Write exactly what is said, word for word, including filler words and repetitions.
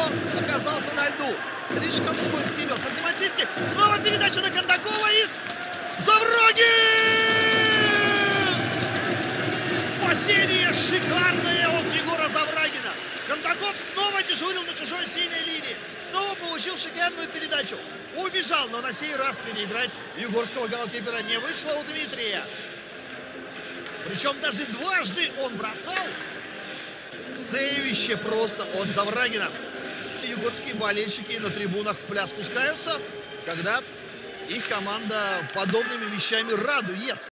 оказался на льду. Слишком скользкий лед. Ханты-Мансийский. Снова передача на Кондакова из Заврагин! Спасение шикарное от Егора Заврагина. Кондаков снова дежурил на чужой синей линии. Снова получил шикарную передачу. Убежал, но на сей раз переиграть югорского голкипера не вышло у Дмитрия. Причем даже дважды он бросал. Сейвище просто от Заврагина. Югорские болельщики на трибунах в пляс пускаются, когда их команда подобными вещами радует.